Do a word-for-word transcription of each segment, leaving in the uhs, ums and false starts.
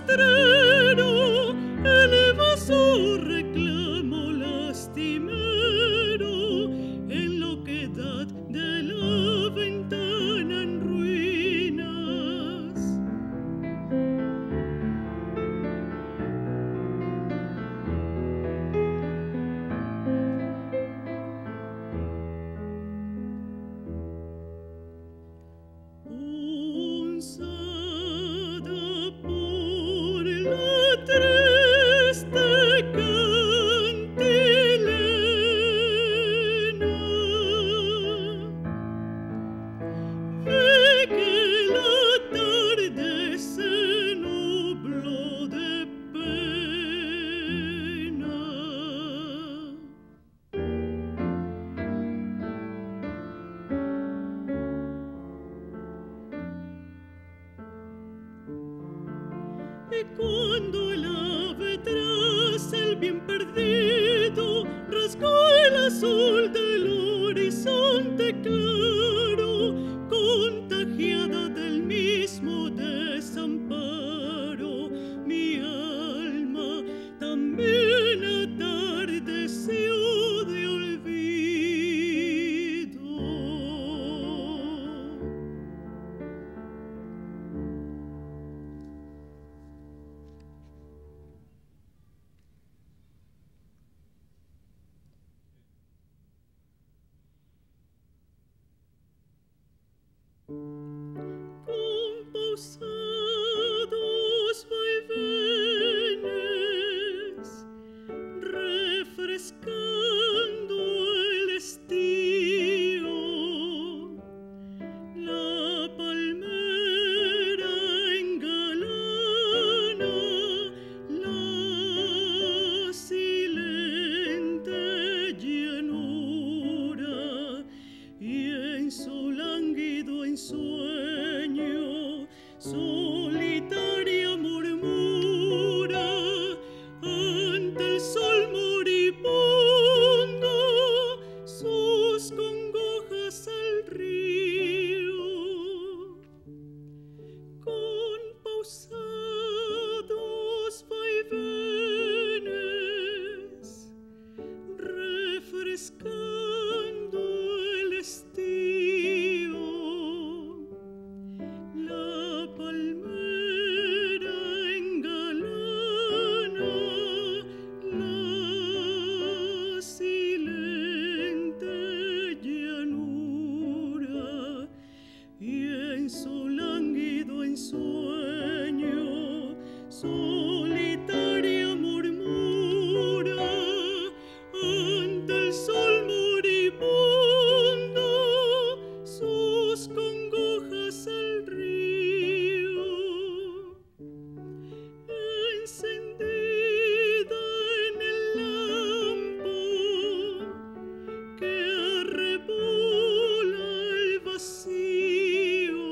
postrero eleva su reclamo lastimero en la oquedad de la ventana en ruinas. Punzada por la triste cantilena, ve que la tarde se nubló de pena. Y cuando el ave tras el bien perdido rasgó el azul del horizonte claro, contagiada del mismo desamparo, mi alma también atardeció de olvido. Con pausados vaivenes, refrescando el estío, la palmera engalana la silente llanura, y en su lánguido ensueño solitaria murmura ante el sol moribundo sus congojas al río. Con pausados vaivenes, refrescando el estío, la palmera engalana la silente llanura, y en su lánguido ensueño solitaria murmura ante el sol moribundo sus congojas al río. Encendida en el lampo que arrebola el vacío,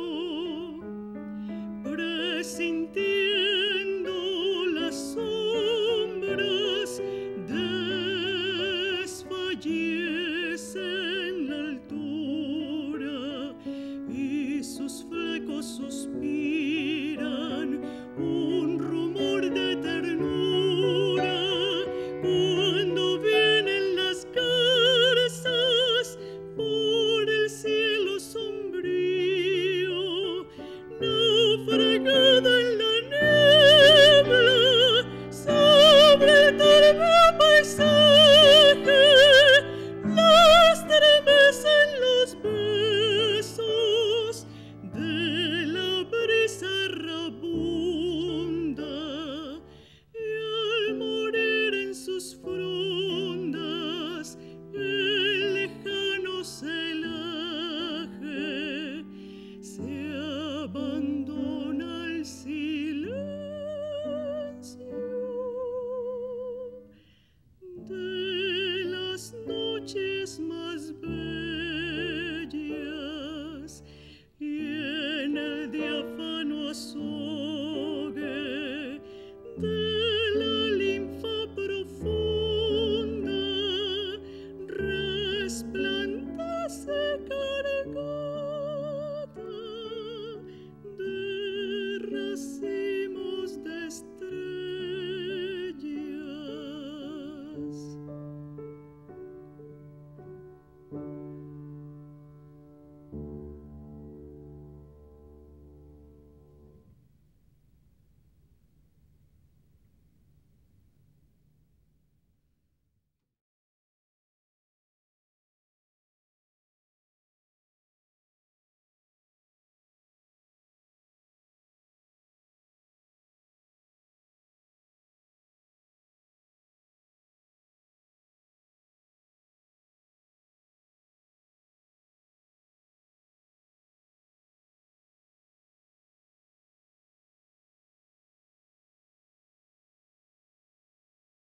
presintiendo las sombras desfallecen la altura, y sus flecos suspiran